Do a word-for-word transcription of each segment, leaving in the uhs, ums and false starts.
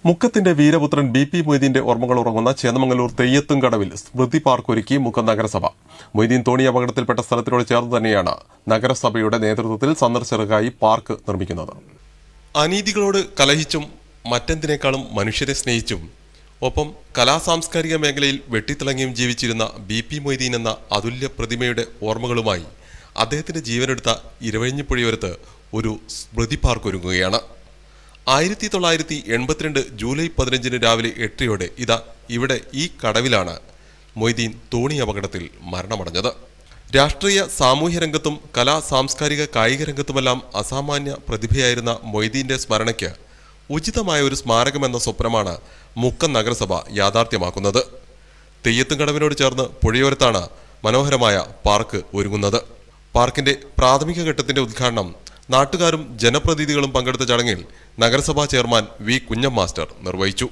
മുക്കത്തിന്റെ വീരപുത്രൻ B P മൊയ്തീന്റെ ഓർമ്മകൾ ഉറങ്ങുന്ന ചേന്നമംഗലൂർ തെയ്യത്തുംകടവിൽ സ്മൃതി park ഒരുക്കി മുക്കം നഗരസഭ. മൊയ്തീൻ തോണി അപകടത്തിൽപ്പെട്ട സ്ഥലത്തിനോട് ചേർന്ന് തന്നെയാണ് നഗരസഭയുടെ നേതൃത്വത്തിൽ സന്ദർശകർക്കായി പാർക്ക് നിർമ്മിക്കുന്നത്. അനീതികളോട് കലഹിച്ചും മറ്റെന്തിനേക്കാളും മനുഷ്യരെ സ്നേഹിച്ചും ഒപ്പം കലാസാംസ്കാരിക മേഖലയിൽ വെട്ടിത്തിളങ്ങിയും ജീവിച്ചിരുന്ന ബി പി മൊയ്തീൻ എന്ന അതുല്യ പ്രതിമയുടെ ഓർമ്മകളുമായി അദ്ദേഹത്തിന്റെ ജീവനെടുത്ത ഇരവഴിഞ്ഞിപ്പുഴയോരത്ത് ഒരു സ്മൃതി പാർക്ക് ഒരുങ്ങുകയാണ്. ആയിരത്തി തൊള്ളായിരത്തി എൺപത്തിരണ്ട് ജൂലൈ പതിനഞ്ചിന് രാവിലെ എട്ടരയോടെ ഇതാ ഇവിടെ ഈ കടവിലാണ് മൊയ്തീൻ തോണി അപകടത്തിൽ മരണമടഞ്ഞത്. രാഷ്ട്രീയ സാമൂഹ്യ രംഗത്തും കലാ സാംസ്കാരിക കായിക രംഗത്തുമെല്ലാം അസാമാന്യ പ്രതിഭയായിരുന്ന മൊയ്തീന്റെ സ്മരണയ്ക്ക് ഉചിതമായ ഒരു സ്മാരകമെന്ന സ്വപ്നമാണ് മുക്കം നഗരസഭ യാഥാർത്ഥ്യമാക്കുന്നത്. തെയ്യത്തുംകടവിനോട് ചേർന്ന് പുഴയോരത്താണ് മനോഹരമായ പാർക്ക് ഒരുങ്ങുന്നത്. പാർക്കിന്റെ പ്രാഥമിക ഘട്ടത്തിന്റെ ഉദ്ഘാടനം നാട്ടുകാരും ജനപ്രതിനിധികളും പങ്കെടുത്ത ചടങ്ങിൽ നഗരസഭാ ചെയർമാൻ വി കുഞ്ഞം മാസ്റ്റർ നിർവഹിച്ചു.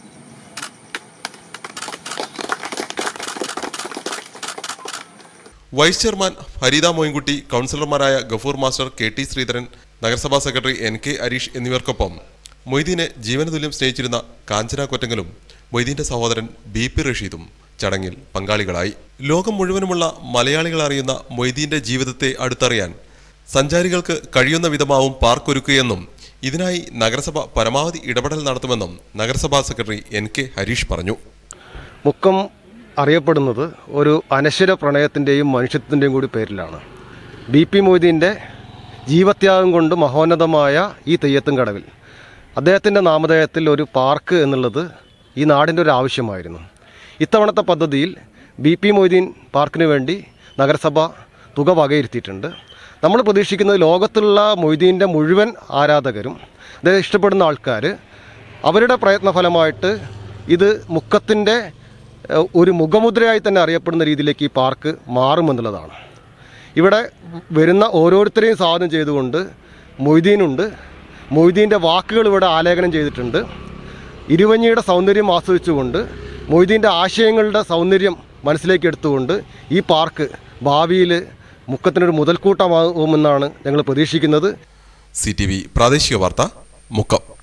വൈസ് ചെയർമാൻ ഫരീദ മോയിൻകുട്ടി, കൗൺസിലർമാരായ Gafoor master, K T Sreedharan, നഗരസഭാ സെക്രട്ടറി എൻ കെ ഹരീഷ് എന്നിവർക്കൊപ്പം മൊയ്തീനെ ജീവനതുല്യം സ്നേഹിച്ചിരുന്ന കാഞ്ചന കൊറ്റങ്ങലും മൊയ്തീന്റെ സഹോദരൻ ബി പി റഷീദും ചടങ്ങിൽ പങ്കാളികളായി. ലോകം മുഴുവനുമുള്ള മലയാളികൾ അറിയുന്ന മൊയ്തീന്റെ ജീവിതത്തെ അടുത്തറിയാൻ സഞ്ചാരികൾക്ക് കഴിയുന്ന വിധമാവും പാർക്ക് ഒരുക്കുകയെന്നും ഇതിനായി നഗരസഭ പരമാവധി ഇടപെടൽ നടത്തുമെന്നും നഗരസഭാ സെക്രട്ടറി എൻ കെ ഹരീഷ് പറഞ്ഞു. മുക്കം അറിയപ്പെടുന്നത് ഒരു അനശ്വര പ്രണയത്തിൻ്റെയും മനുഷ്യത്വത്തിൻ്റെയും കൂടി പേരിലാണ്. ബി പി മൊയ്തീൻ്റെ ജീവത്യാഗം കൊണ്ട് മഹോന്നതമായ ഈ തെയ്യത്തുംകടവിൽ അദ്ദേഹത്തിൻ്റെ നാമധേയത്തിൽ ഒരു പാർക്ക് എന്നുള്ളത് ഈ നാടിൻ്റെ ഒരു ആവശ്യമായിരുന്നു. ഇത്തവണത്തെ പദ്ധതിയിൽ ബി പി മൊയ്തീൻ പാർക്കിന് വേണ്ടി നഗരസഭ തുക വകയിരുത്തിയിട്ടുണ്ട്. നമ്മൾ പ്രതീക്ഷിക്കുന്നത് ലോകത്തുള്ള മൊയ്തീൻ്റെ മുഴുവൻ ആരാധകരും അദ്ദേഹം ഇഷ്ടപ്പെടുന്ന ആൾക്കാർ അവരുടെ പ്രയത്നഫലമായിട്ട് ഇത് മുക്കത്തിൻ്റെ ഒരു മുഖമുദ്രയായി തന്നെ അറിയപ്പെടുന്ന രീതിയിലേക്ക് ഈ പാർക്ക് മാറുമെന്നുള്ളതാണ്. ഇവിടെ വരുന്ന ഓരോരുത്തരെയും സ്വാഗതം ചെയ്തുകൊണ്ട് മൊയ്തീനുണ്ട്. മൊയ്തീൻ്റെ വാക്കുകൾ ഇവിടെ ആലേഖനം ചെയ്തിട്ടുണ്ട്. ഇരുവഞ്ഞിയുടെ സൗന്ദര്യം ആസ്വദിച്ചുകൊണ്ട് മൊയ്തീൻ്റെ ആശയങ്ങളുടെ സൗന്ദര്യം മനസ്സിലേക്ക് എടുത്തുകൊണ്ട് ഈ പാർക്ക് ഭാവിയിൽ മുക്കത്തിനൊരു മുതൽക്കൂട്ടമാകുമെന്നാണ് ഞങ്ങൾ പ്രതീക്ഷിക്കുന്നത്. സി ടി വി പ്രാദേശിക വാർത്ത, മുക്കം.